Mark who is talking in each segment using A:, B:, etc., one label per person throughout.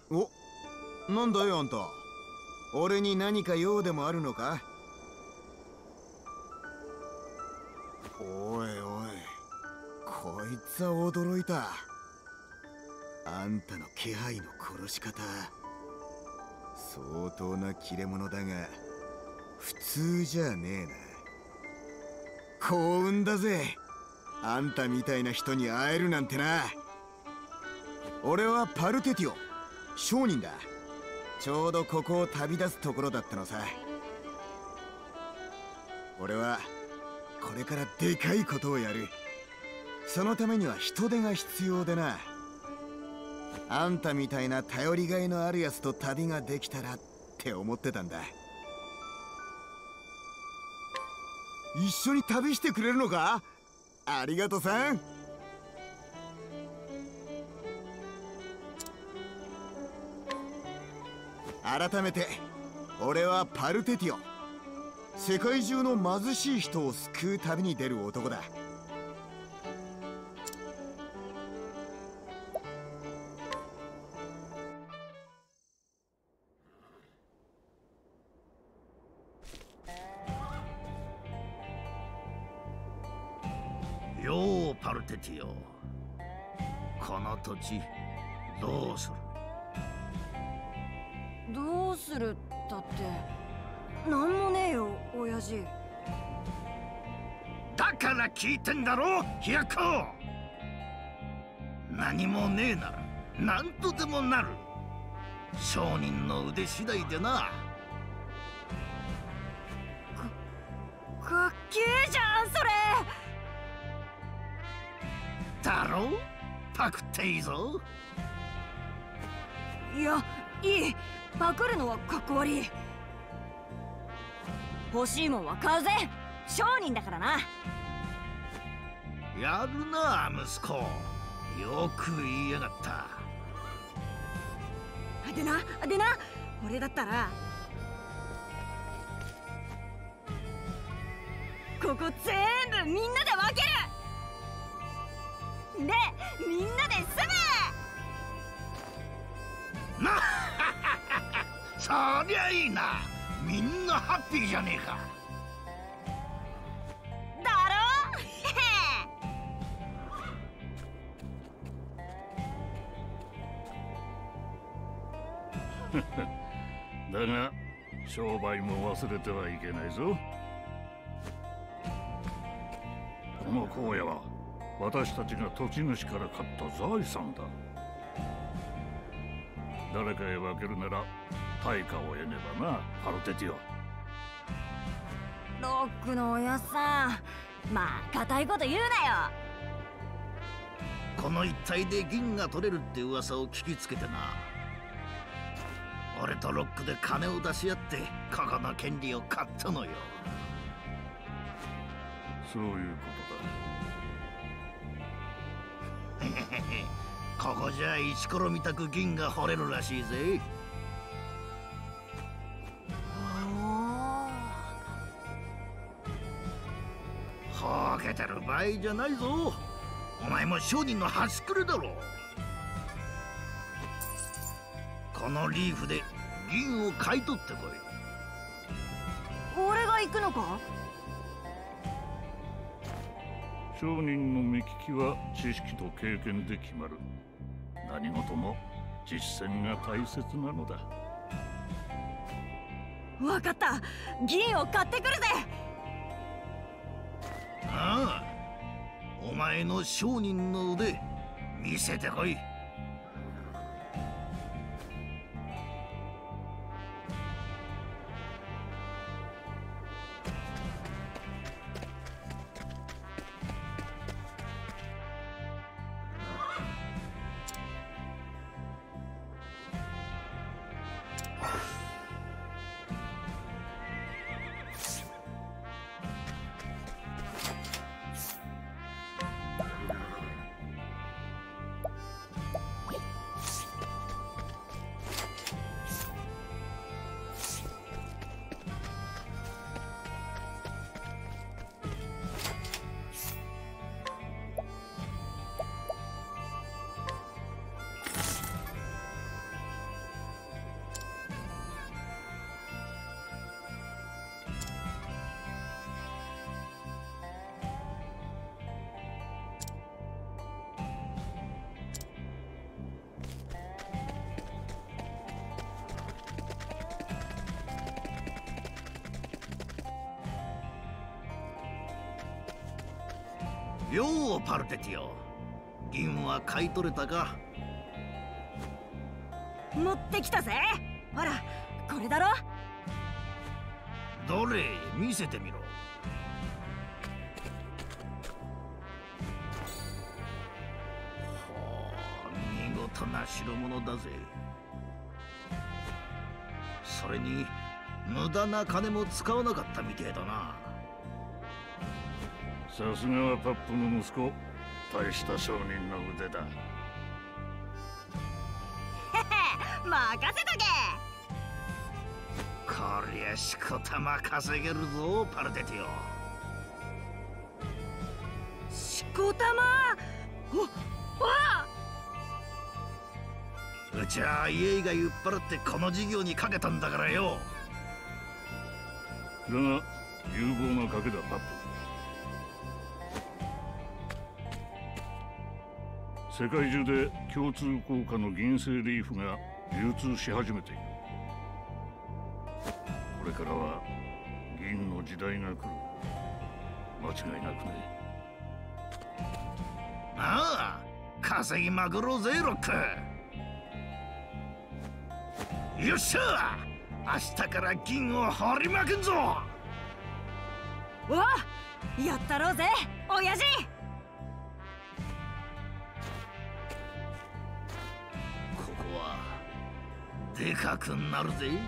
A: お、なんだよあんた。俺に何か用でもあるのか？おいおい、こいつは驚いた。あんたの気配の殺し方、相当な切れ者だが普通じゃねえな。幸運だぜ、あんたみたいな人に会えるなんてな。俺はパルテティオ、商人だ。ちょうどここを旅立つところだったのさ。俺はこれからでかいことをやる。そのためには人手が必要でな。あんたみたいな頼りがいのあるやつと旅ができたらって思ってたんだ。一緒に旅してくれるのか？ありがとさん。改めて俺はパルテティオ、世界中の貧しい人を救う旅に出る男だ。
B: ようパルテティオ、この土地どうする？
C: どうするったってなんもねえよ親父。
B: だから聞いてんだろひやこ。何もねえなら何とでもなる。商人の腕次第でな。
C: かっけえじゃんそれ。
B: だろ？パクっていいぞ。
C: いや、いい。パクるのはかっこ悪い。欲しいもんは買うぜ。商人だからな。
B: やるな息子、よく言いやがった。
C: でな俺だったらここ全部みんなで分ける。でみんなで住む。
B: なそりゃいいな。みんなハッピーじゃねえか。
C: だろ
D: だが商売も忘れてはいけないぞ。この荒野は私たちが土地主から買った財産だ。誰かへ分けるなら対価を得ねばな、パルテティオ。
C: ロックのおやっさん、まあ固いこと言うなよ。
B: この一帯で銀が取れるって噂を聞きつけてな。俺とロックで金を出し合ってここの権利を買ったのよ。
D: そういうことだ。
B: ここじゃ石ころみたく銀が掘れるらしいぜ。ほうけてる場合じゃないぞ。お前も商人の端くれだろ。このリーフで銀を買い取ってこい。
C: 俺が行くのか？
D: 商人の目利きは知識と経験で決まる。何事も実践が大切なのだ。
C: わかった、銀を買ってくるぜ。
B: ああ、お前の商人の腕見せてこい。 ようパルテティオ、銀は買い取れたか？
C: 持ってきたぜ。ほらこれだろ。
B: どれ見せてみろ。ほう、見事な代物だぜ。それに無駄な金も使わなかったみてえだな。
D: さすがはパップの息子。大した商人の腕だ。
C: 任せとけ。
B: こりゃしこたま稼げるぞパルテティオ。
C: しこたま。
B: うちは家が酔っ払ってこの事業にかけたんだからよ。
D: だが有望な賭けだパップ。世界中で共通効果の銀製リーフが流通し始めている。これからは銀の時代が来る。間違いなくね。
B: ああ、稼ぎまくろうぜロック。よっしゃ、明日から銀を掘りまくんぞ。
C: お、やったろうぜ親父。
B: ここはでかくなるぜ。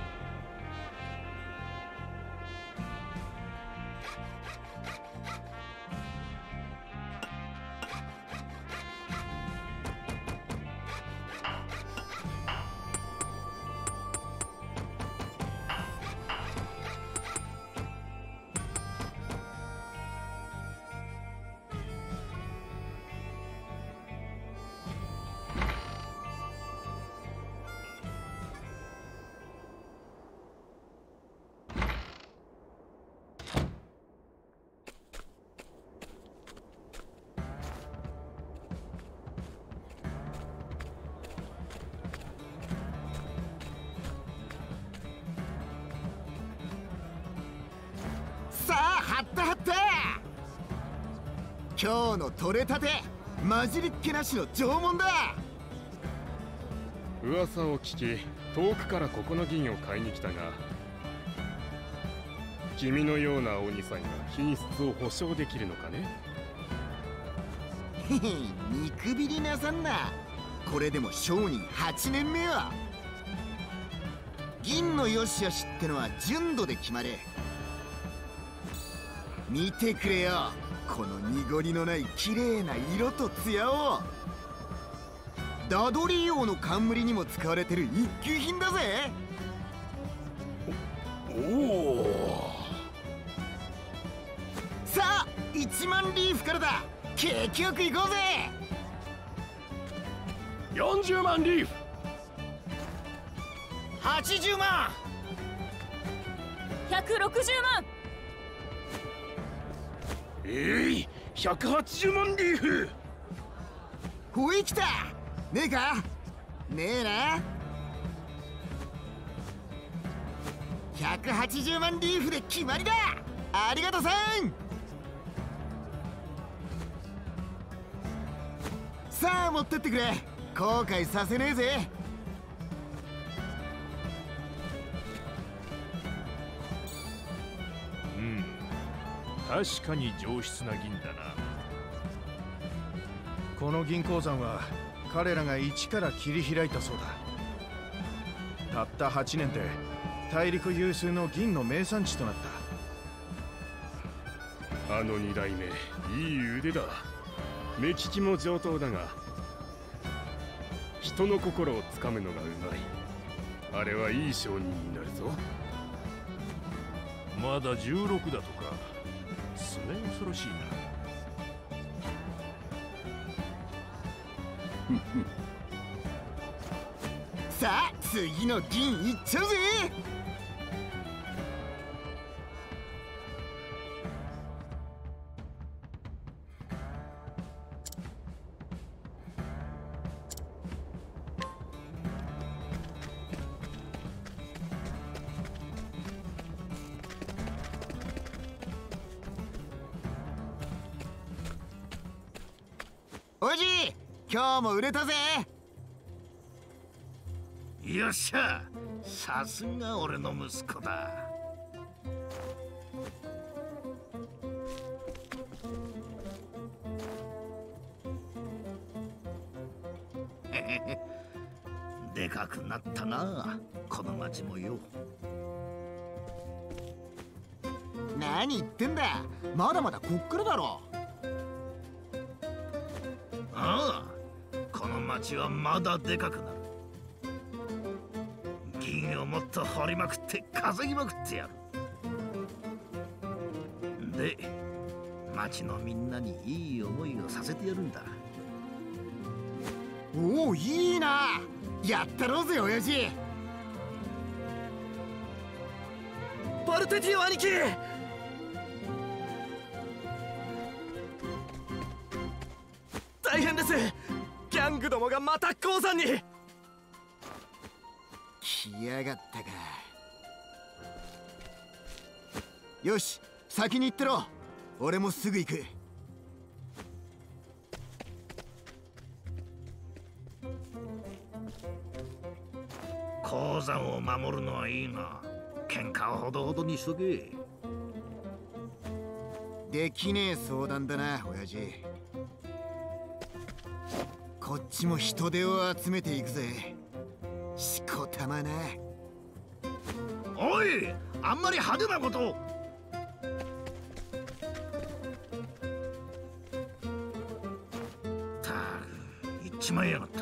A: さあ張った張った。今日の取れたて混じりっけなしの縄文だ。
E: 噂を聞き遠くからここの銀を買いに来たが、君のような鬼さんが品質を保証できるのかね。
A: へへ、見くびりなさんな。これでも商人8年目よ。銀の良し悪しってのは純度で決まれ。見てくれよ、この濁りのない綺麗な色と艶を。ダドリー王の冠にも使われてる一級品だぜ。
E: おお。
A: さあ1万リーフからだ。景気よく行こうぜ。
E: 40万リーフ。
A: 80万。
C: 160万。
E: 180万リーフ。
A: ほい来た。ねえか。ねえな。180万リーフで決まりだ。ありがとさん。さあ持ってってくれ。後悔させねえぜ。
F: 確かに上質な銀だな。この銀鉱山は彼らが一から切り開いたそうだ。たった8年で大陸有数の銀の名産地となった。
E: あの2代目いい腕だ。目利きも上等だが人の心をつかむのがうまい。あれはいい商人になるぞ。
F: まだ16だとか。それ恐ろしいな。
A: さあ次の銀いっちゃうぜ。 おじい、今日も売れたぜ。
B: よっしゃ、さすが俺の息子だ。でかくなったな、この町もよ。
A: 何言ってんだ、まだまだこっからだろ。
B: ああ、この町はまだでかくなる。銀をもっと掘りまくって稼ぎまくってやる。で、町のみんなにいい思いをさせてやるんだ。
A: おお、いいな。やったろうぜ親父。
G: バルテティオ兄貴、大変です。ギャングどもがまた鉱山に。
A: 来やがったか。よし、先に行ってろ。俺もすぐ行く。
B: 鉱山を守るのはいいが、喧嘩をほどほどにしとけ。
A: できねえ相談だな親父。こっちも人手を集めていくぜ。しこたまな。
B: おい、あんまり派手なことを。たく、行っちまいやがった。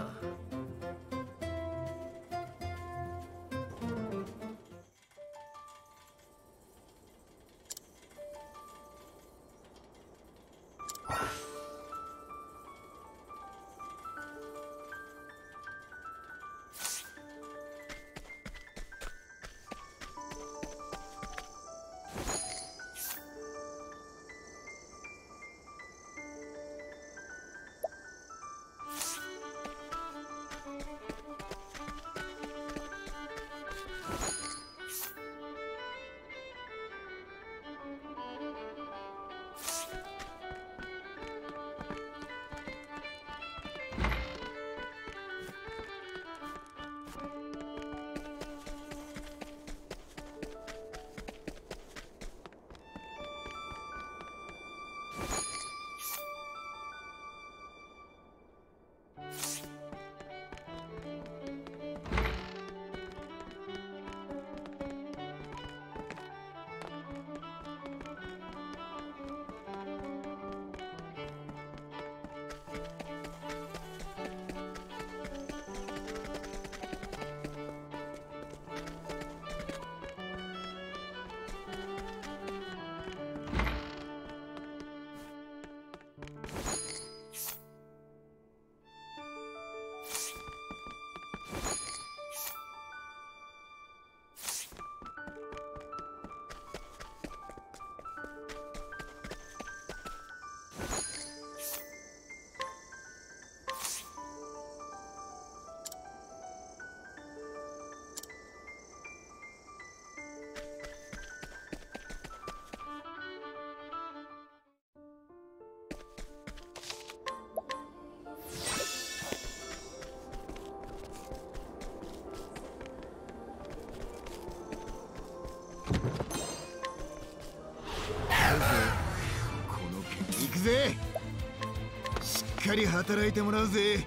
A: 行くぜ。しっかり働いてもらうぜ。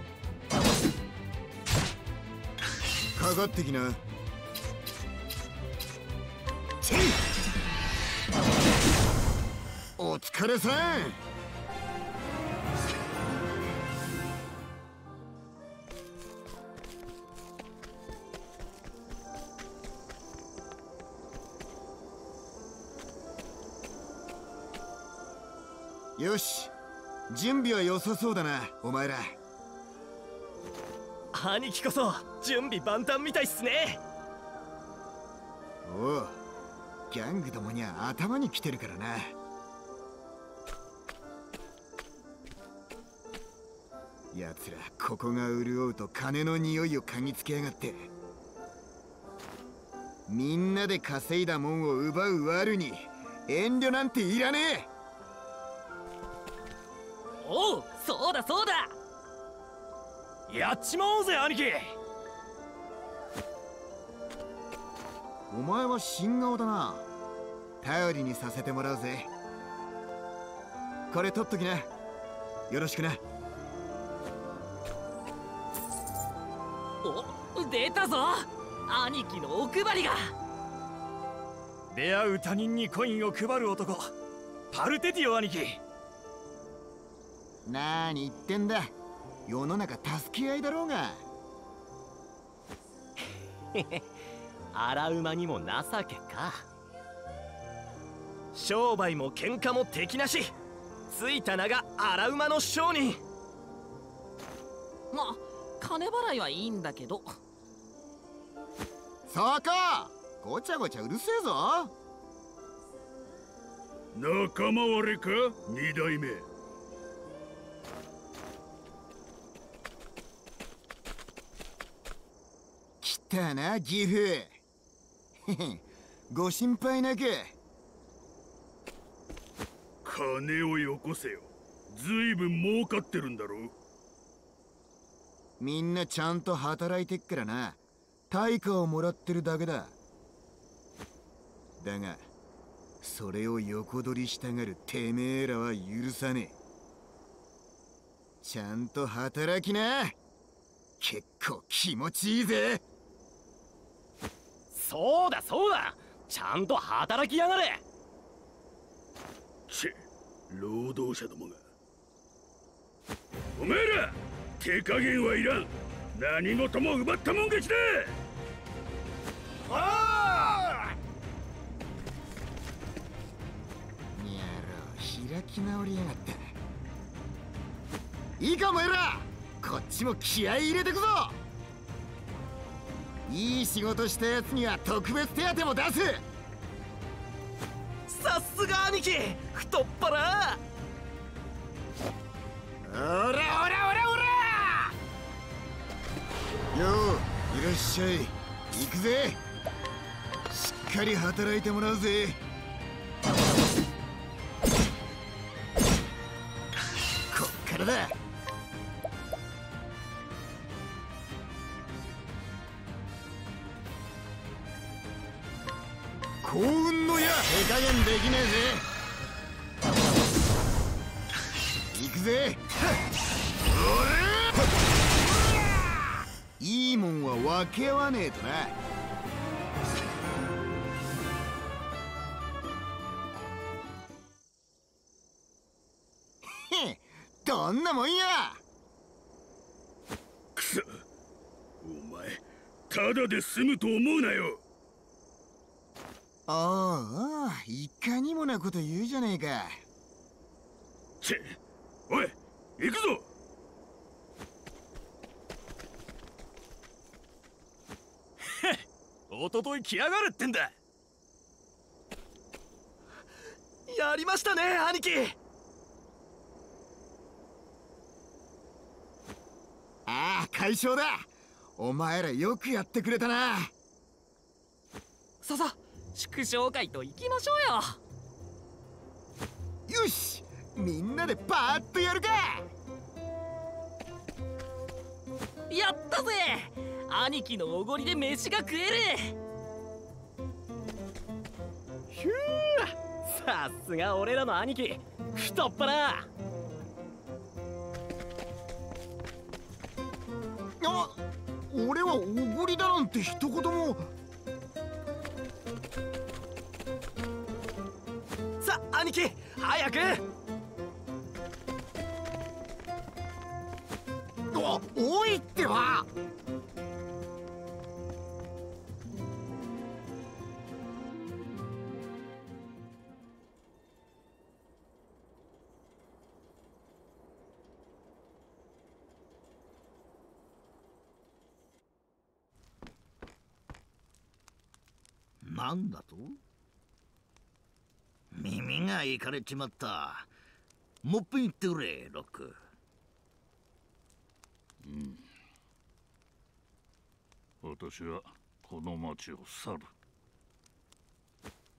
A: かかってきな。お疲れさん。よし、準備は良さそうだな、お前ら。
G: 兄貴こそ準備万端みたいっすね。
A: おう、ギャングどもには頭に来てるからな。奴らここが潤うと金の匂いを嗅ぎつけやがって、みんなで稼いだもんを奪う悪に遠慮なんていらねえ。
G: おう、そうだそうだ。やっちまおうぜ兄貴。
A: お前は新顔だな。頼りにさせてもらうぜ。これ取っときな。よろしくな。
G: お、出たぞ兄貴のお配りが。
F: 出会う他人にコインを配る男、パルテティオ兄貴。
A: なーに言ってんだ。世の中助け合いだろうが。
G: 荒馬にも情けか。
F: 商売も喧嘩も敵なし。ついた名が荒馬の商人。
G: ま、金払いはいいんだけど。
A: そこごちゃごちゃうるせえぞ。
D: 仲間割れか、二代目。
A: 来たな義父。へへ、ご心配なく。
D: 金をよこせよ。ずいぶん儲かってるんだろう。
A: みんなちゃんと働いてっからな。対価をもらってるだけだ。だがそれを横取りしたがるてめえらは許さねえ。ちゃんと働きな。結構気持ちいいぜ。
G: そうだそうだ、ちゃんと働きやがれ。
D: チェ、労働者どもが。お前ら手加減はいらん。何事も奪ったもん勝ちだ。
A: にゃろ、開き直りやがった。いいかお前ら、こっちも気合い入れてくぞ。いい仕事したやつには特別手当も出す。
G: さすが兄貴、太っ腹。
A: おらおらおらおら。よういらっしゃい。行くぜ。しっかり働いてもらうぜ。こっからだ。幸運の矢、手加減できねえぜ。行くぜ。いいもんは分け合わねえとな。へっ、どんなもんや。
D: くそ、お前ただで済むと思うなよ。
A: ああ、いかにもなこと言うじゃねえか。
D: チェ、おい、行くぞ。
F: おととい来やがるってんだ。やりましたね兄貴。
A: ああ、快勝だ。お前らよくやってくれたな。
G: ささ、祝勝会と行きましょうよ。
A: よし、みんなでパーッとやるか。
G: やったぜ、兄貴のおごりで飯が食える。ひゅー、さすが俺らの兄貴、太っ腹。
A: あ、俺はおごりだなんて一言も。
F: さあ兄貴、早く。
A: おいってば。
B: なんだと。耳がいかれちまった。もっぺん言ってくれ、ロック。
D: 私はこの町を去る。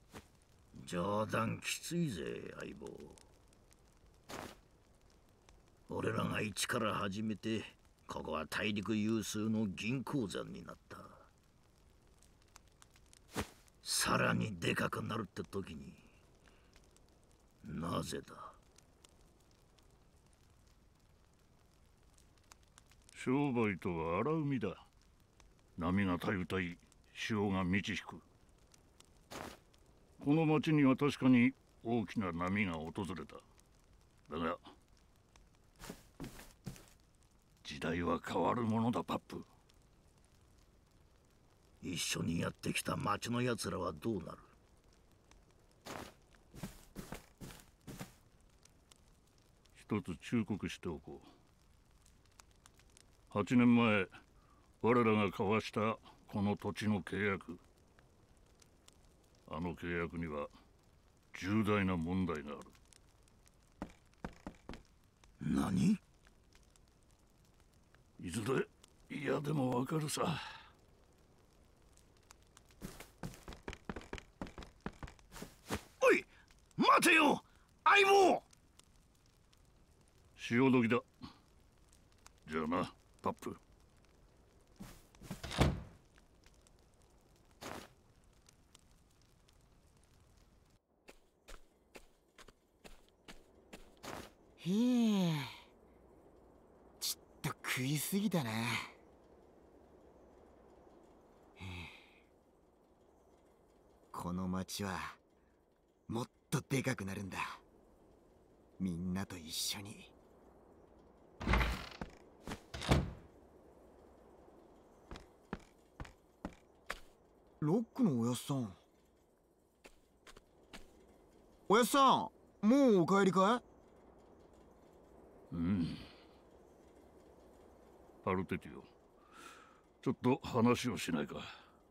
B: 冗談きついぜ、相棒。 俺らが一から始めて、ここは大陸有数の銀鉱山になった。さらにでかくなるって時に、なぜだ？
D: 商売とは荒海だ。波がたゆたい、潮が満ち引く。この町には確かに大きな波が訪れた。だが時代は変わるものだ、パップ。
B: 一緒にやってきた町のやつらはどうなる？
D: 一つ忠告しておこう。8年前我らが交わしたこの土地の契約、あの契約には重大な問題がある。
B: 何？
D: いずれ嫌でもわかるさ。
B: おい、待てよ、相棒！
D: 潮時だ。じゃあな、パップ。
A: へえ、ちょっと食いすぎたな。この町はもっとでかくなるんだ。みんなと一緒に。ロックのおやっさん。おやっさん、もうお帰りかい？
D: うん。アルテティオ、ちょっと話をしないか。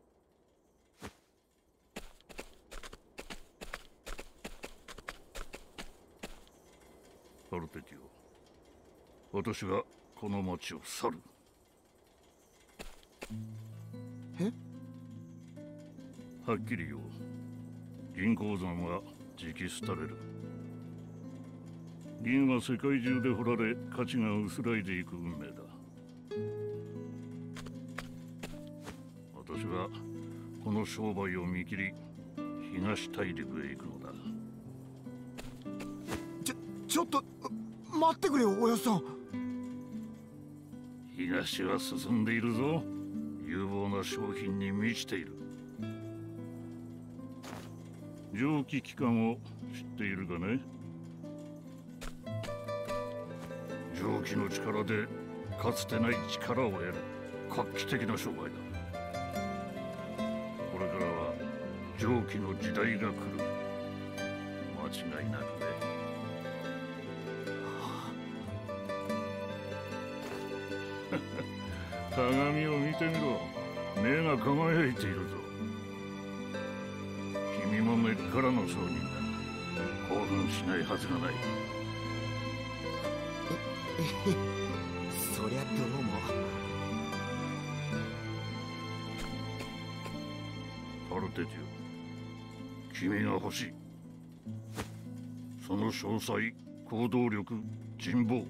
D: アルテティオ、私がこの町を去る。
A: え？
D: はっきり言おう。銀鉱山はじき廃れる。銀は世界中で掘られ、価値が薄らいでいく運命だ。私はこの商売を見切り、東大陸へ行くのだ。
A: ちょっと待ってくれよ、おやっさん。
D: 東は進んでいるぞ。有望な商品に満ちている。蒸気機関を知っているかね？蒸気の力でかつてない力を得る画期的な商売だ。これからは蒸気の時代が来る。間違いなくね。鏡を見てみろ。目が輝いているぞ。君も根っからの商人だ。興奮しないはずがない。
A: そりゃどうも。
D: アルテティオ、君が欲しい。その詳細、行動力、人望。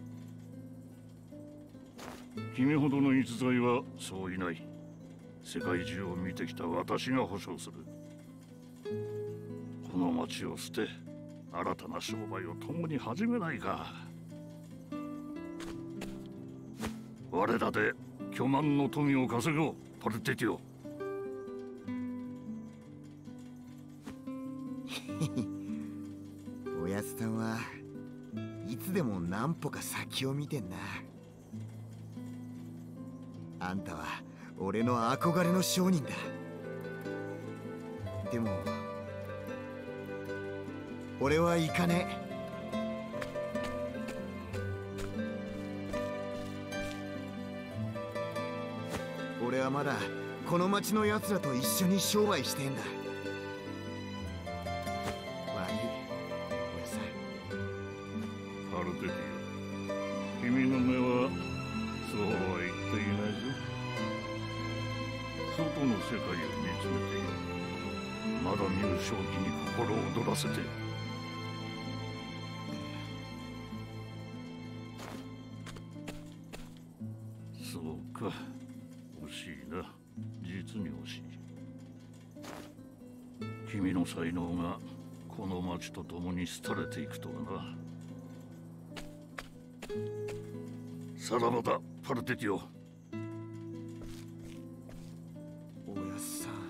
D: 君ほどの逸材はそういない。世界中を見てきた私が保証する。この町を捨て、新たな商売を共に始めないか。我らで巨万の富を稼ごう、パルテティオ。
A: おやつさんはいつでも何歩か先を見てんな。あんたは俺の憧れの商人だ。でも俺は行かねえ。俺はまだこの町の奴らと一緒に商売してんだ。悪い、おやさん。
D: パルテティオ、君の目はそうは言っていないぞ。外の世界を見つめている。まだ見ぬ正気に心を躍らせて。 君の才能がこの町と共に廃れていくとはな。さらばだ、パルテティオ。
A: おやっさん。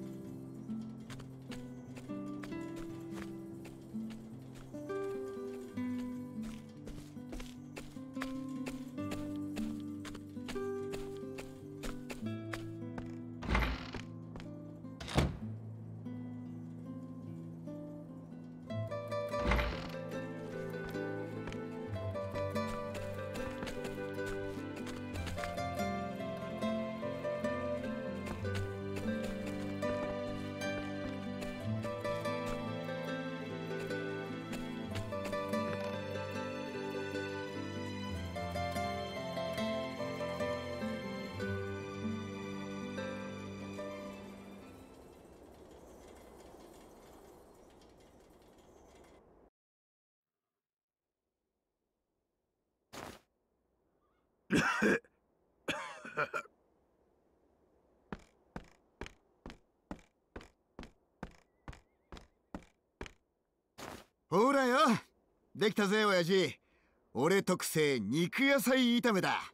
A: ほらよ、できたぜ親父。俺特製肉野菜炒めだ。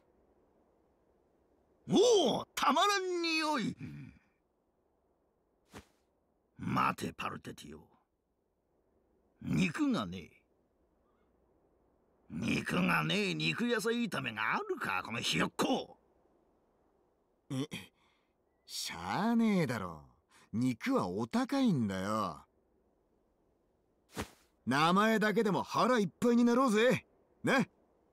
B: おお、たまらん匂い。待てパルテティオ、肉がねえ肉野菜炒めがあるか、このひよっこ。
A: しゃあねえだろ、肉はお高いんだよ。名前だけでも腹いっぱいになろうぜね。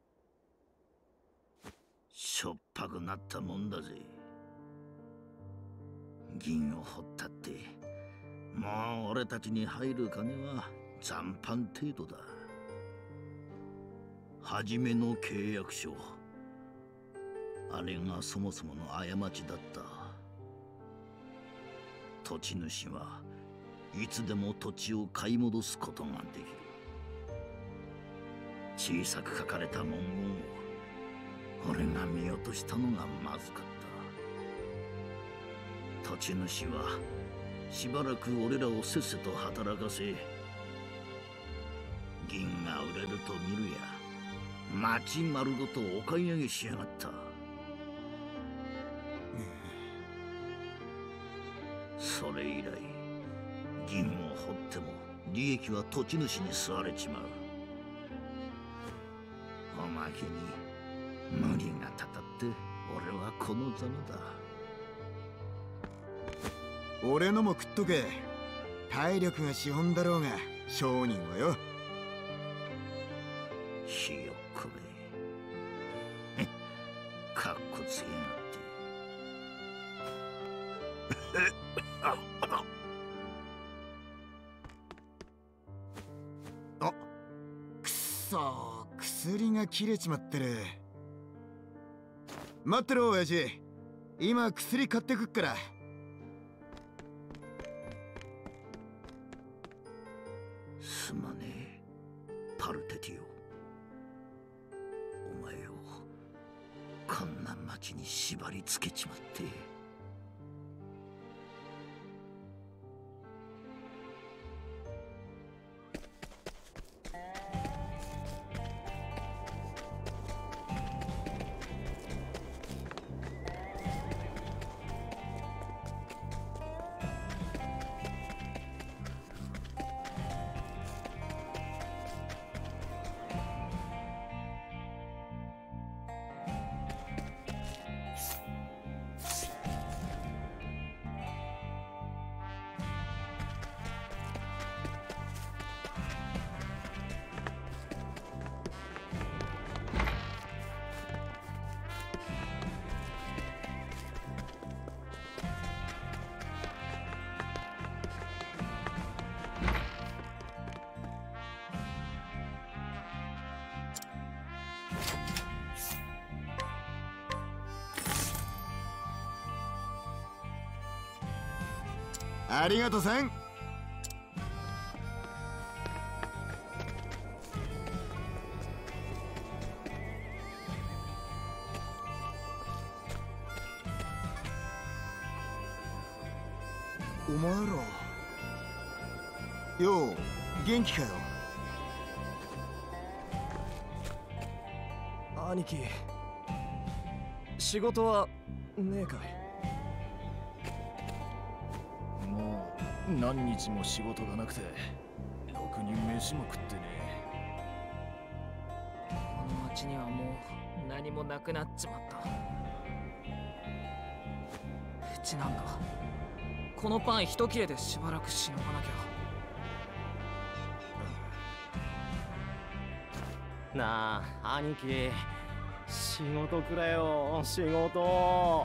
B: しょっぱくなったもんだぜ。銀を掘ったってもう俺たちに入る金は残飯程度だ。初めの契約書、あれがそもそもの過ちだった。土地主はいつでも土地を買い戻すことができる。小さく書かれた文言を俺が見落としたのがまずかった。土地主はしばらく俺らをせっせと働かせ、銀が売れると見るや町丸ごとお買い上げしやがった。それ以来銀を掘っても利益は土地主に吸われちまう。おまけに無理がたたって俺はこのざまだ。
A: 俺のも食っとけ。体力が資本だろうが商人はよ。
B: ひよっこめかっこつけやがって
A: あ、くっそ、薬が切れちまってる。待ってろ親父、今薬買ってくっから。
B: すまねえパルテティオ、お前をこんな町に縛り付けちまって。
A: ありがとさん。お前らよう元気かよ。
F: 兄貴、仕事はねえかい？もう何日も仕事がなくてろくに飯も食ってね
G: この町にはもう何もなくなっちまった。うちなんかこのパン一切れでしばらくしのがなきゃ。なあ兄貴、仕事くれよ、仕事。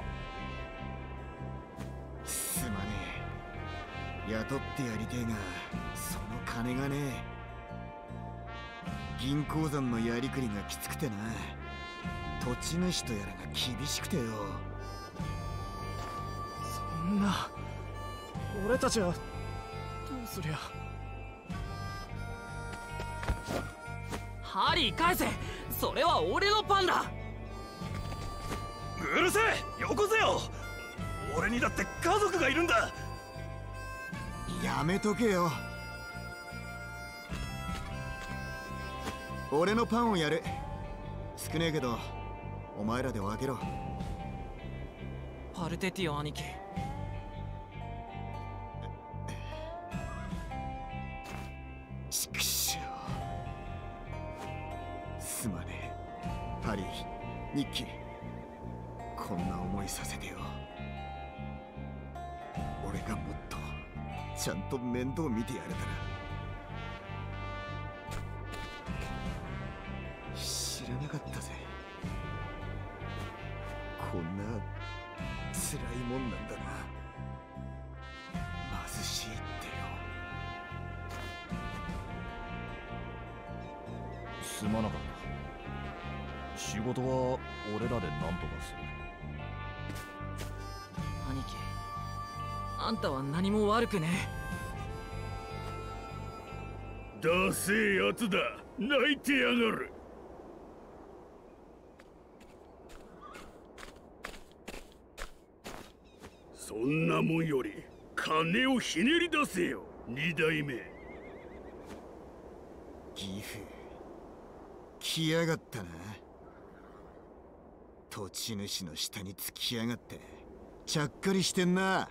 A: すまねえ、雇ってやりてえがその金がねえ。銀鉱山のやりくりがきつくてな、土地主とやらが厳しくてよ。
F: そんな、俺たちはどうすりゃ。
G: ハリー返せ、それは俺のパンだ。
E: うるせえ、よこせよ。俺にだって家族がいるんだ。
A: やめとけよ。俺のパンをやる。少ねえけどお前らで分けろ。
G: パルテティオ兄貴。
A: ちくしょう。すまねえハリー、ニッキー、こんな思いさせてよ。俺がもっとちゃんと面倒見てやれたら。知らなかったぜ、こんな辛いもんなんだな、貧しいってよ。
F: すまなかった。仕事は俺らで何とかする。
G: 兄貴、あんたは何も悪くね
D: ダセえやつだ、泣いてやがる。そんなもんより金をひねり出せよ、二代目。
A: ギフ来やがったな。土地主の下につきやがってちゃっかりしてんな。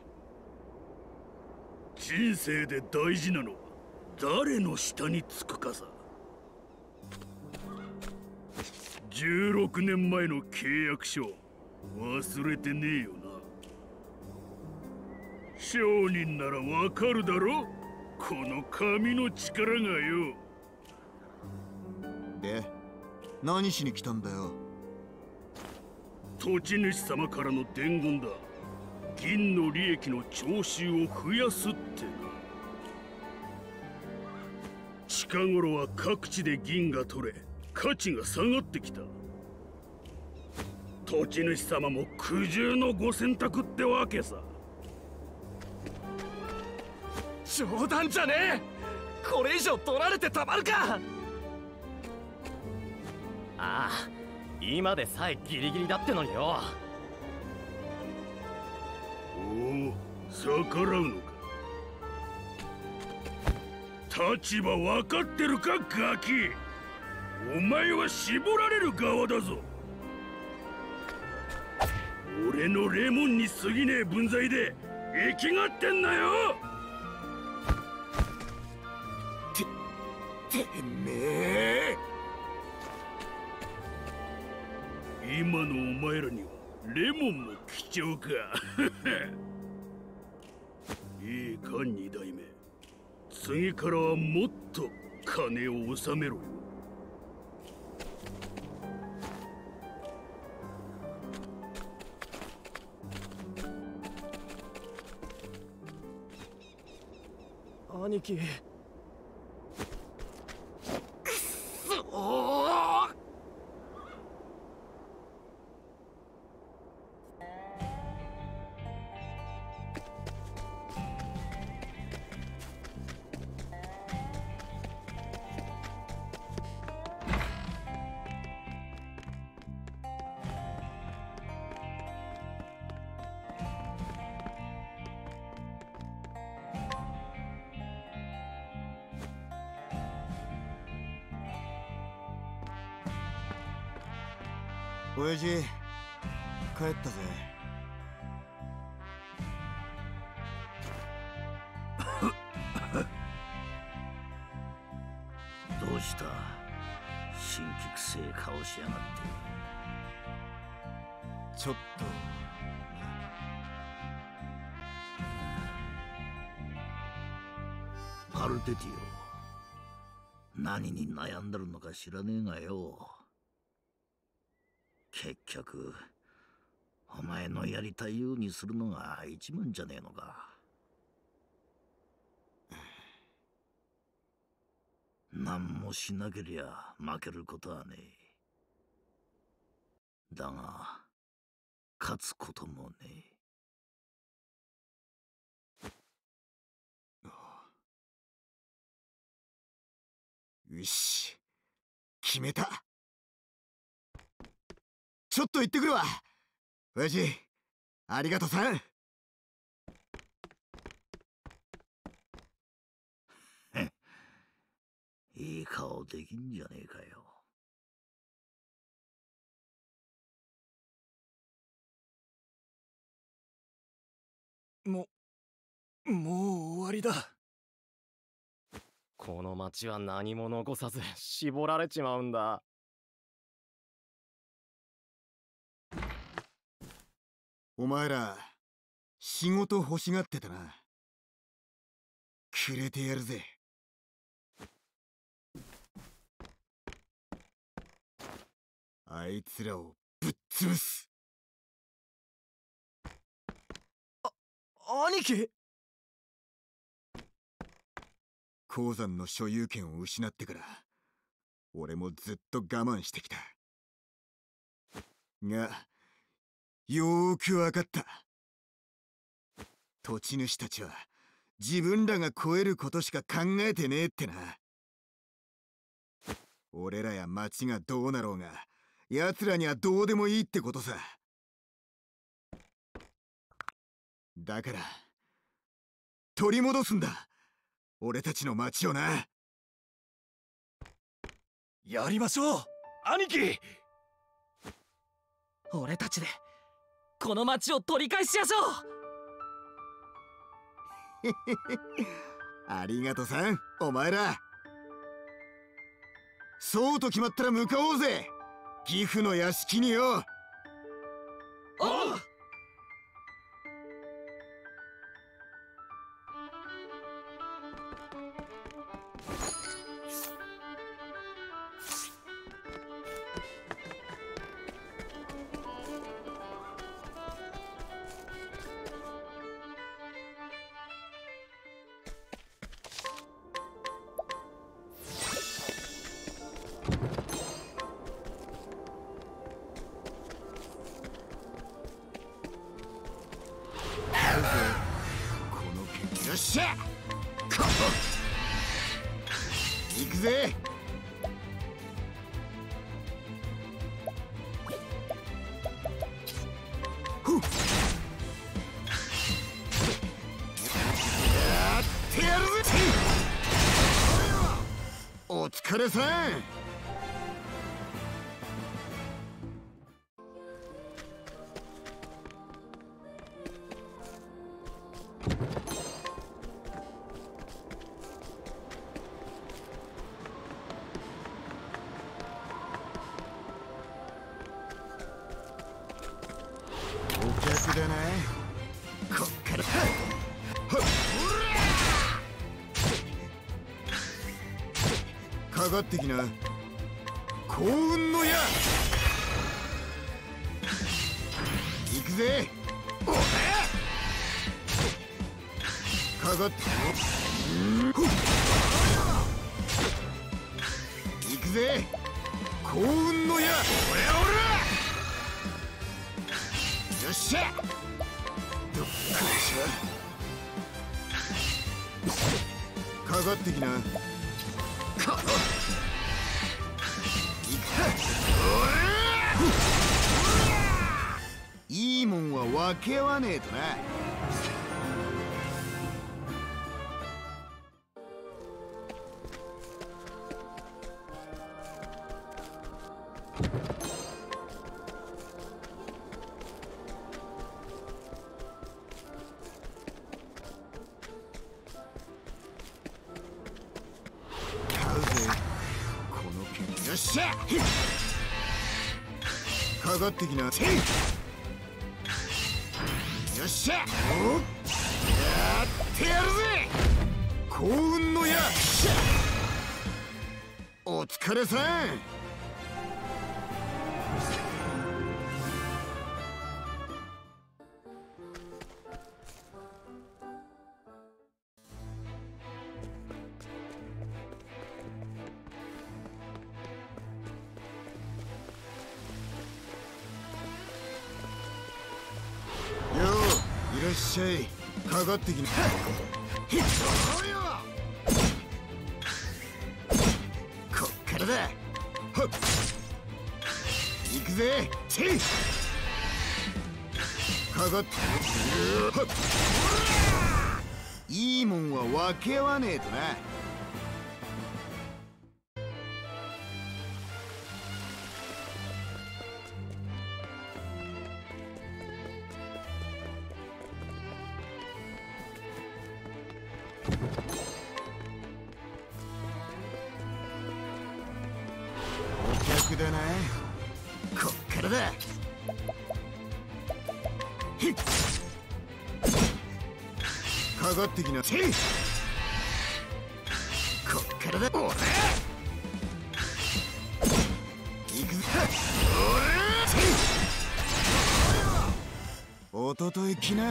D: 人生で大事なのは誰の下につくかさ。16年前の契約書忘れてねえよな。商人ならわかるだろ、この紙の力がよ。
A: で何しに来たんだよ。
D: 土地主様からの伝言だ。銀の利益の徴収を増やすってな。近頃は各地で銀が取れ、価値が下がってきた。土地主様も苦渋のご選択ってわけさ。
G: 冗談じゃねえ、これ以上取られてたまるか。ああ、今でさえギリギリだってのによ。
D: おお、逆らうのか。立場分かってるかガキ。お前は絞られる側だぞ。俺のレモンに過ぎねえ分際で生きがってんなよ。
A: てめえ。
D: 今のお前らにはレモンも貴重か。いいか二代目、次からはもっと金を納めろよ。
F: 兄貴、
A: 親父、帰ったぜ。
B: どうした？辛気くせえ顔しやがって。
A: ちょっと
B: パルテティオ、何に悩んでるのか知らねえがよ。結局お前のやりたいようにするのが一番じゃねえのか。何もしなけりゃ負けることはねえ。だが勝つこともね
A: え。よし、決めた。ちょっと行ってくるわ。親父、ありがとさん。
B: いい顔できんじゃねえかよ。
F: もう終わりだ。
G: この町は何も残さず絞られちまうんだ。
A: お前ら仕事欲しがってたな。くれてやるぜ。あいつらをぶっ潰す。
F: 兄貴。
A: 鉱山の所有権を失ってから俺もずっと我慢してきたが、よーくわかった。土地主たちは自分らが超えることしか考えてねえってな。俺らや町がどうなろうが奴らにはどうでもいいってことさ。だから取り戻すんだ、俺たちの町をな。
F: やりましょう兄貴。
G: 俺たちでこの町を取り返しやしょう。
A: ありがとさん、お前ら。そうと決まったら向かおうぜ、岐阜の屋敷によ。
G: おう。
A: よっしゃ、行くぜ。ふっ、やってやるぜ。お疲れさん。だな、こっからかかってきな、幸運の矢。行くぜ。かかって行くぜ、幸運の矢。よっしゃ、どっかかってきな。いいもんは分け合わねえとな。 しゃかかってきな。よっしゃやってやるぜ幸運の矢。お疲れさん。いらっしゃい。かかってきな。こっからだ。行くぜ。かかっていいもんは分け合わねえとな。だな。こっからだ。かかってきな。こっからだ。おら行くぞ。おととい来な。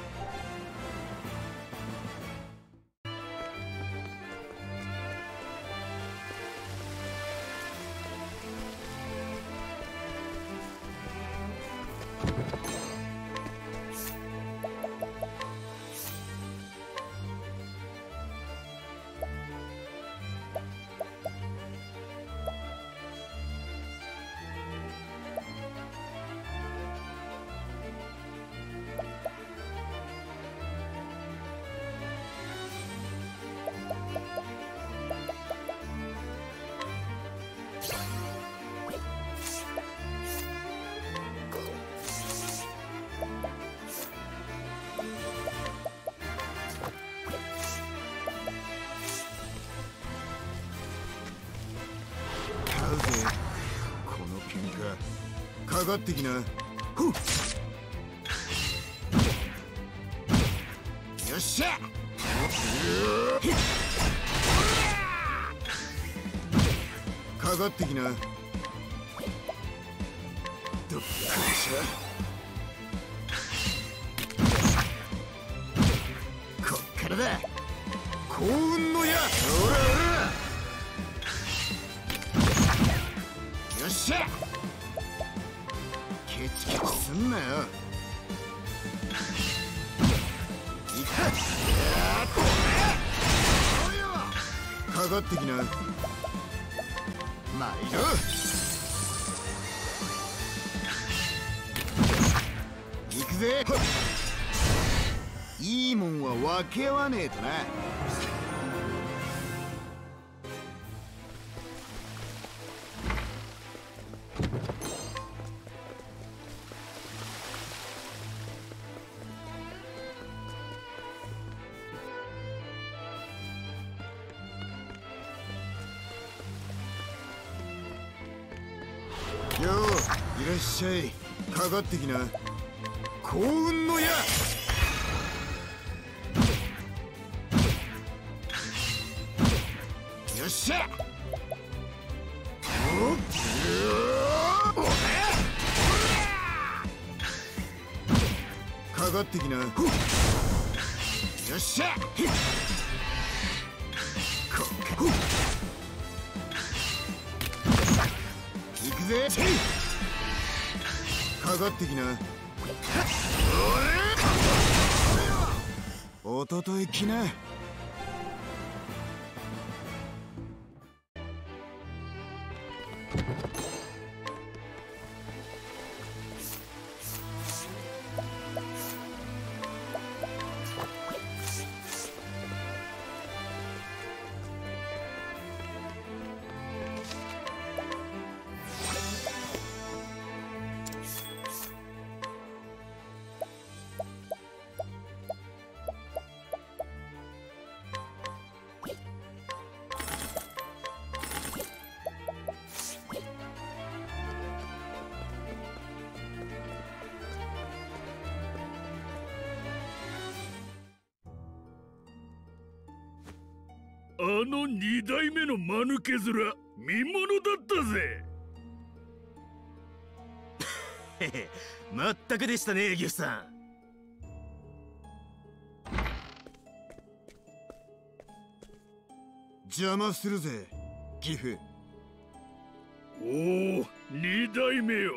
A: かかってきな。ふっ。よっしゃ。かかってきな。どっこいしょ。こっからだ。幸運の矢。おらおら。よっしゃ。ケチケチすんなよ。かかってきな。まいろ。行くぜ。いいもんは分け合わねえとな。よういらっしゃい。かかってきな。幸運の矢。よっしゃ。かかってきな。よっしゃ。行くぜ。かかってきな。おととい来な。
D: の二代目の間抜け面見物だったぜ。
H: まったくでしたね、ギフさん。
A: 邪魔するぜギフ。
D: おお、二代目よ、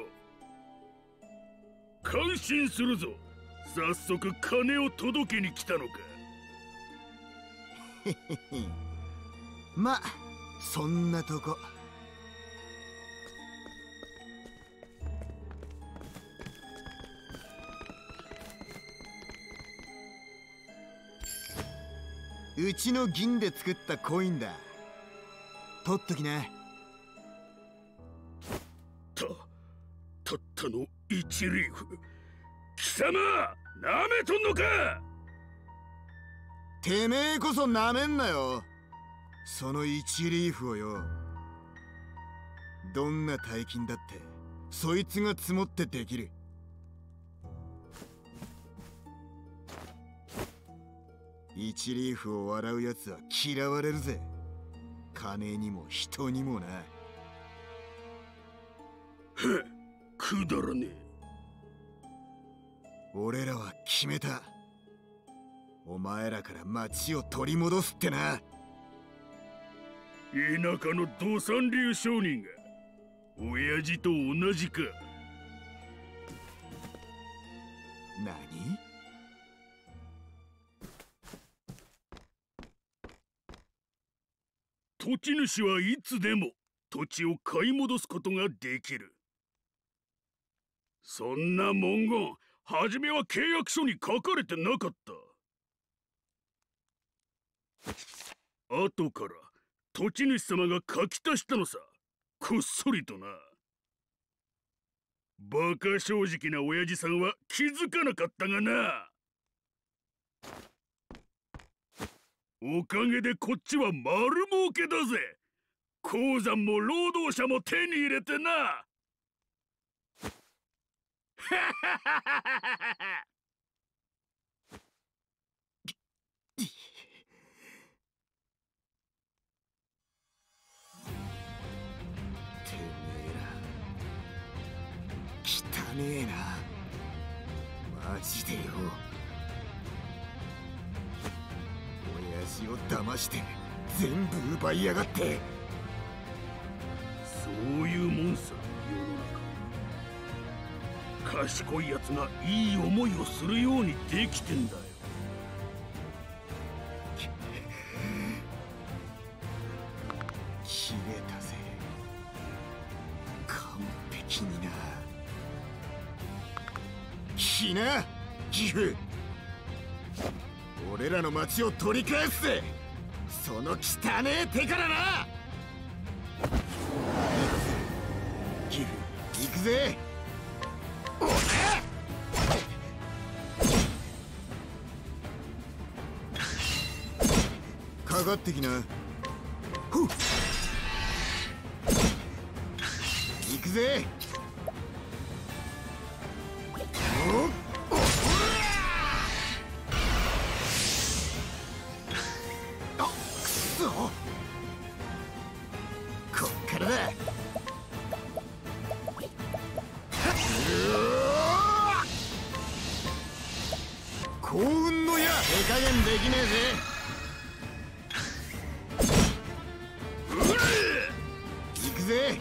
D: 感心するぞ。早速金を届けに来たのか。
A: ま、そんなとこ。うちの銀で作ったコインだ。取っときな。
D: たったの1リーフ。貴様なめとんのか。
A: てめえこそなめんなよ、その1リーフをよ。どんな大金だってそいつが積もってできる。1リーフを笑うやつは嫌われるぜ。金にも人にもな。
D: くだらねえ。
A: 俺らは決めた。お前らから町を取り戻すってな。
D: 田舎の土三流商人が親父と同じか。
A: 何？
D: 土地主はいつでも土地を買い戻すことができる。そんな文言、初めは契約書に書かれてなかった。後から土地主様が書き足したのさ、こっそりとな。バカ正直な親父さんは気づかなかったがな。おかげでこっちは丸儲けだぜ。鉱山も労働者も手に入れてな。
A: 汚ねえな、マジでよ。親父を騙して全部奪いやがって。
D: そういうもんさ、世の中。賢いやつがいい思いをするようにできてんだよ。
A: 切れたぜ、完璧にな。来なギフ、俺らの町を取り返すぜ、その汚ねえ手からな。ギフ行くぜ。おらかかってきな。ふっ行くぜ。おっあ、くそ、こっからだ。幸運の矢、手加減できねえぜ。行くぜ。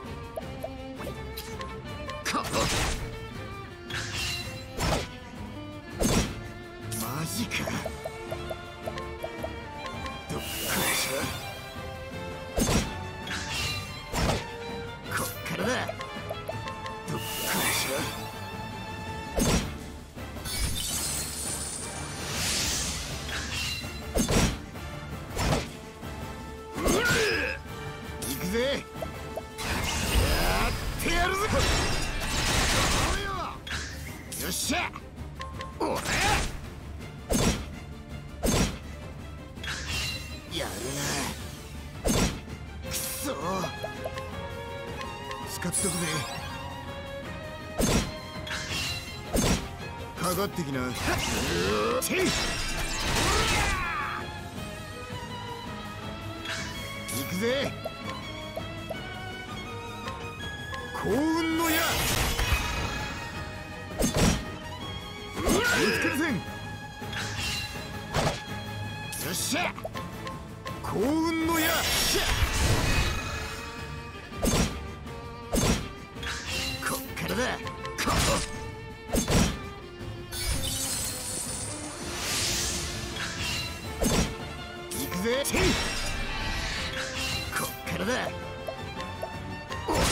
A: マジか、どっからしろ。こっからだ、どっからしろ。行くぜ。やってやるぜ。よっしゃ、おらやるな。くそ、使っとくぜ。かかってきな。 ぜ。幸運の矢。ぶつかるぜん。よっしゃ。幸運の矢。こっからだ。行くぜ。こっからだ。おら！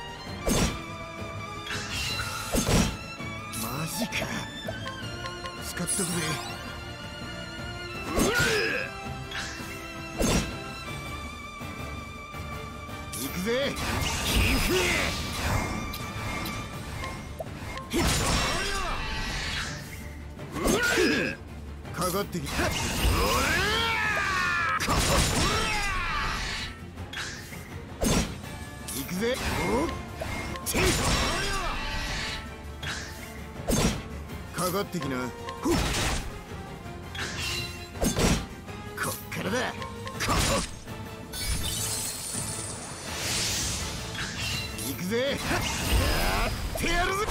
A: マジか。使っとくぜ。行くぜ。寄付。かかってきた。行くぜ。かかってきな。こっからだ。行くぜ。やってやるぞ。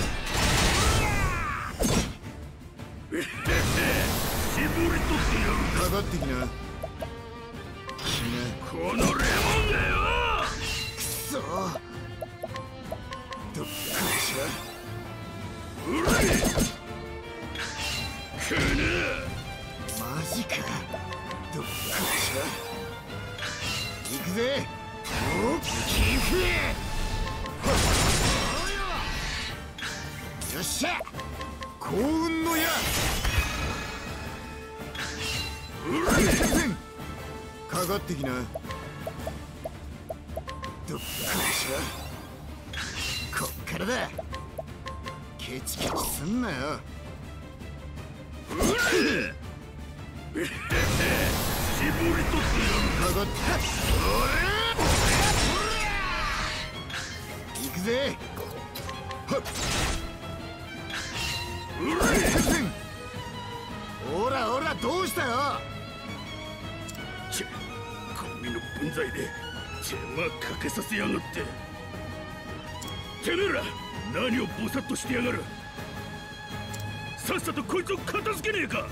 D: 絞り取ってやる。
A: かかってきな。
D: このレモンだよ。
A: くそ。どっかしら。
D: うれい。くね。
A: マジか。どっかしら。行くぜ。おっ、寄付。よっしゃ。幸運の矢。かかってきな。どっかしら。こっからだ。ケチケチすんなよ。
D: 絞り取ってやる。
A: かかって行くぜ。ほらほら、どうしたよ。
D: 神の分際で手間かけさせやがって。てめえら何をボサッとしてやがる。さっさとこいつを片付けねえか。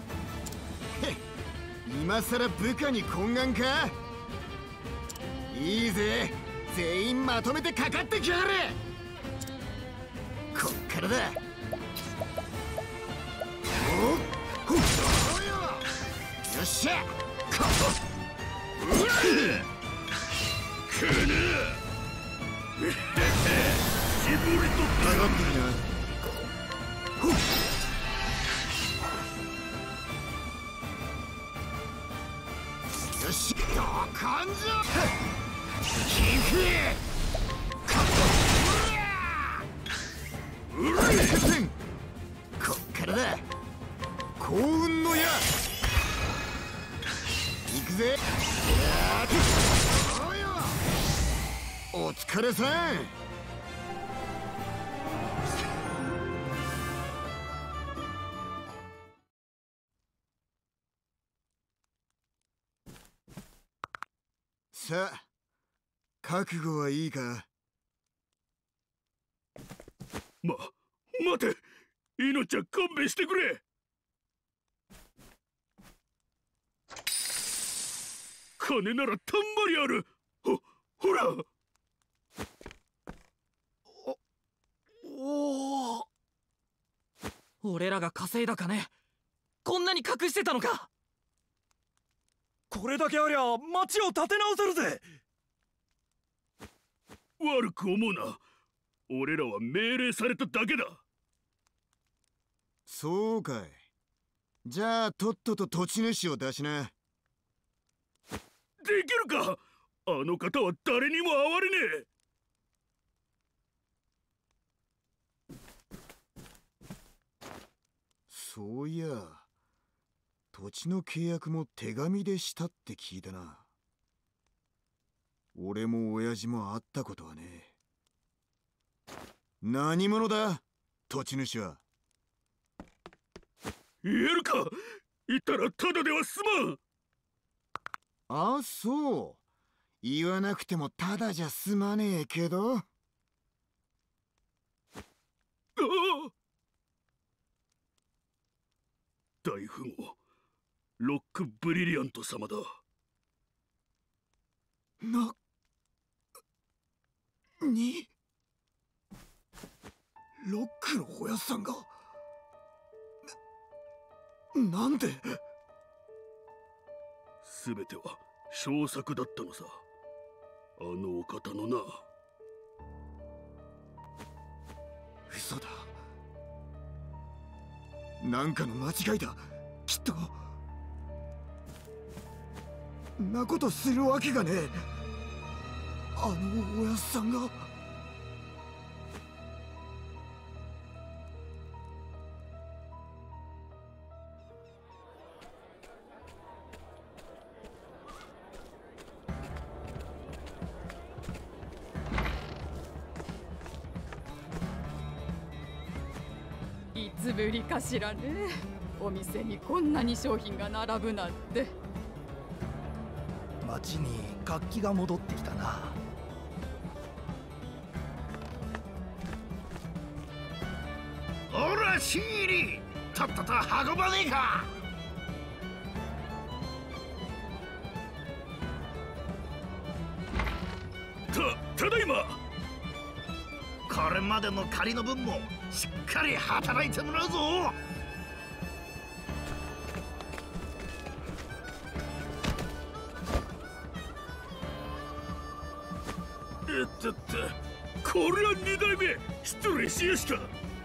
A: 今さら部下に懇願か。いいぜ。全員まとめてかかってきやがれ。こっからだ。おっ、よっしゃ。
D: くね絞り取って
A: かかってきな。よし、どかんじゃ。寄付。こっからだ。幸運の矢。行くぜ。お疲れさん。さあ、覚悟はいいか。
D: 待て。命は勘弁してくれ。金ならたんまりある。ほら。
G: おお。俺らが稼いだ金、こんなに隠してたのか。
H: これだけありゃ町を立て直せるぜ。
D: 悪く思うな。俺らは命令されただけだ。
A: そうかい。じゃあとっとと土地主を出しな。
D: できるか。あの方は誰にも哀れねえ。
A: そういや、土地の契約も手紙でしたって聞いたな。俺も親父も会ったことはねえ。何者だ、土地主は。
D: 言えるか。言ったらただでは済まん。
A: あ、そう。 言わなくてもただじゃ済まねえけど。
D: 大富豪ロック・ブリリアント様だ。
A: ロックのおやっさんがなんで。
D: 全ては小作だったのさ、あのお方のな。
A: 嘘だ。なんかの間違いだ、きっと。んなことするわけがねえ。あのおやっさんが。
I: いつぶりかしらね。お店にこんなに商品が並ぶなんて。
J: 街に活気が戻ってきたな。
B: ほら新入り、とっとと運ばねえか。
D: ただいま。
B: これまでの借りの分もしっかり働いてもらうぞ。
D: これは2代目失礼しやしか。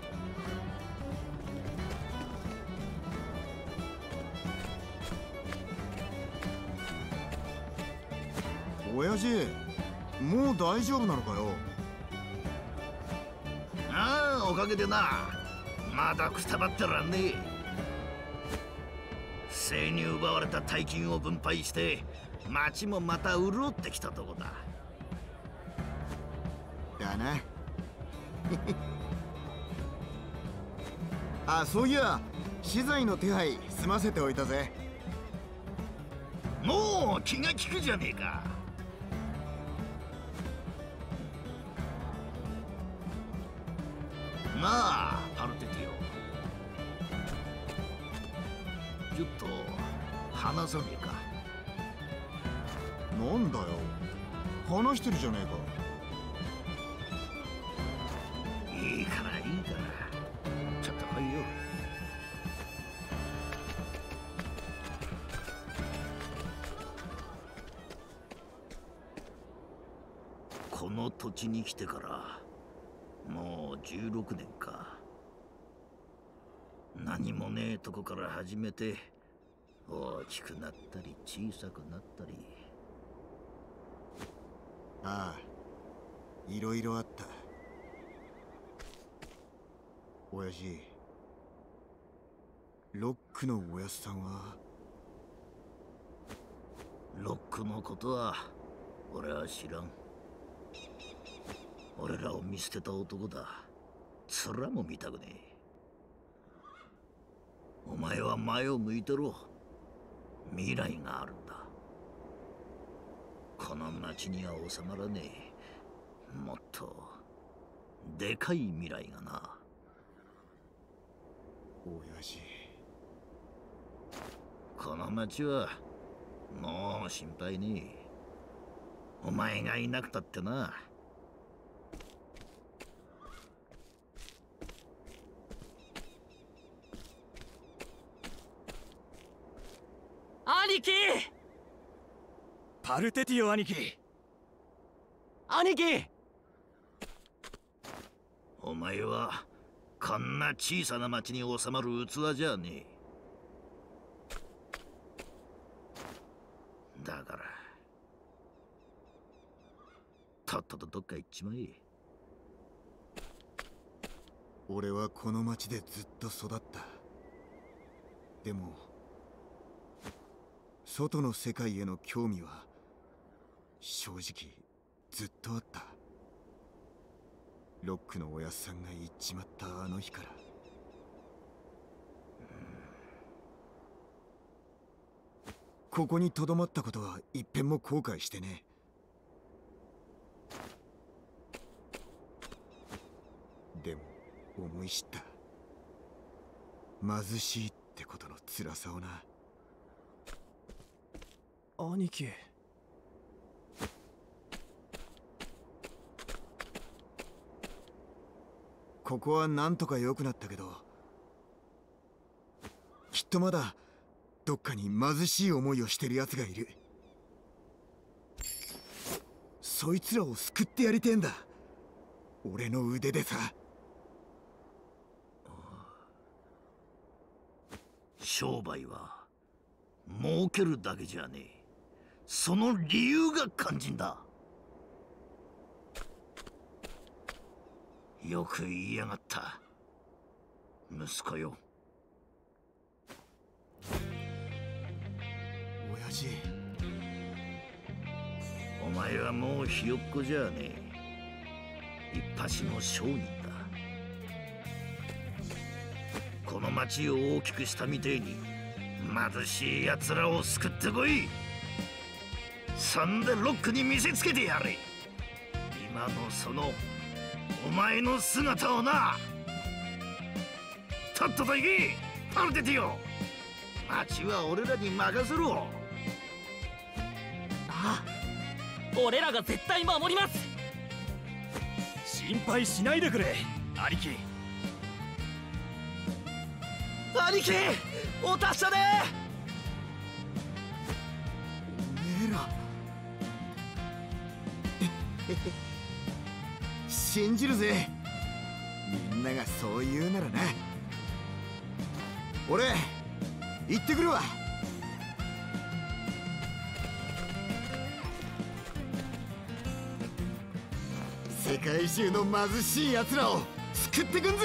A: 親父、もう大丈夫なのかよ。
B: ああ、おかげでな。まだくたばってらんねえ。不正に奪われた大金を分配して町もまた潤ってきたとこだ。
A: だな。あ、そういや資材の手配済ませておいたぜ。
B: もう気が利くじゃねえか。なあパルテティオ、ちょっと話さねえか。
A: なんだよ、話してるじゃねえか。
B: いいからいいから、ちょっと来いよ。この土地に来てからもう16年か。何もねえとこから始めて大きくなったり小さくなったり。
A: ああ、いろいろあった。親父、ロックのおやっさんは。
B: ロックのことは俺は知らん。俺らを見捨てた男だ。面も見たくねえ。お前は前を向いてろ。未来があるんだ。この町には収まらねえ、もっとでかい未来がな。
A: 親父、
B: この町はもう心配ねえ。お前がいなくたってな。
G: 兄貴！
H: パルテティオ兄貴。
G: 兄貴！
B: お前はこんな小さな町に収まる器じゃねえ。だからとっととどっか行っちまえ。
A: 俺はこの町でずっと育った。でも外の世界への興味は正直ずっとあった。ロックのおやっさんが行っちまったあの日から。ここに留まったことは一遍も後悔してね。 思い知った。貧しいってことの辛さをな。
H: 兄貴。
A: ここはなんとか良くなったけど、きっとまだどっかに貧しい思いをしてる奴がいる。そいつらを救ってやりてえんだ、俺の腕でさ。
B: 商売は儲けるだけじゃねえ。その理由が肝心だ。よく言いやがった、息子よ。
A: 親父、
B: お前はもうひよっこじゃねえ。一発の商人だ。この町を大きくしたみてえに貧しい奴らを救ってこい。サンデロックに見せつけてやれ、今のそのお前の姿をな。とっとと行け、パルテティオ。町は俺らに任せろ。
G: ああ、俺らが絶対守ります。
H: 心配しないでくれ兄貴。
G: 兄貴、お達者で。
A: おめえら信じるぜ。みんながそう言うならな。俺行ってくるわ。世界中の貧しい奴らを救ってくんぜ。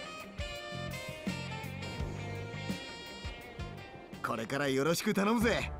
A: これからよろしく頼むぜ。